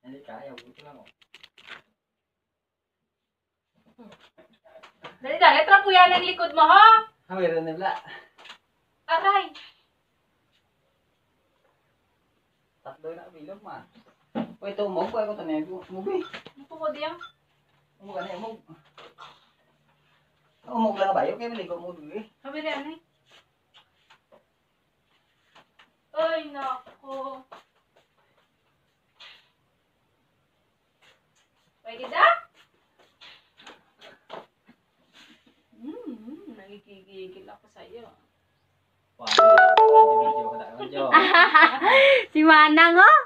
Hindi kaya, buto lang. Dali, tra po yan ang likod mo, ha? Meron na wala. Aray. Tatlo na bilog ma. O ito, umog ko. Ako tanay ko. Umog eh. Ito ko diyan. Umog ka na, umog. Umog lang ba? Okay, maligo mo doon eh. Sabi na yan eh. Ay, nako. Pwede da? Nagigigil ako sa'yo. Wow, video ka na. Si Manang, oh.